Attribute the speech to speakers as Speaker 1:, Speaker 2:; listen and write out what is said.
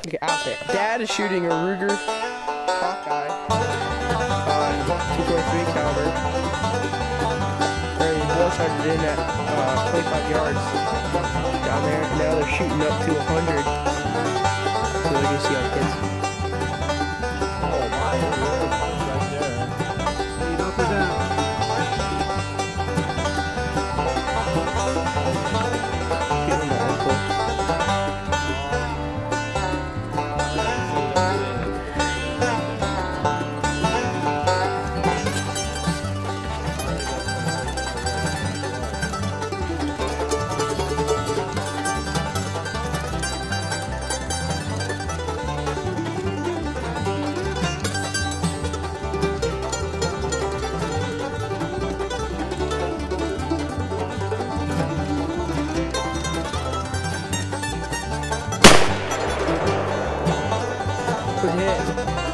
Speaker 1: Okay, outfit. Dad is shooting a RUGER HAWKEYE on 2.3 caliber. Already ball charged in at 25 yards down there, and now they're shooting up to 100. So they're gonna see our kids.
Speaker 2: Oh my, right there. Speed up or down?
Speaker 1: Getting my uncle. Good hit.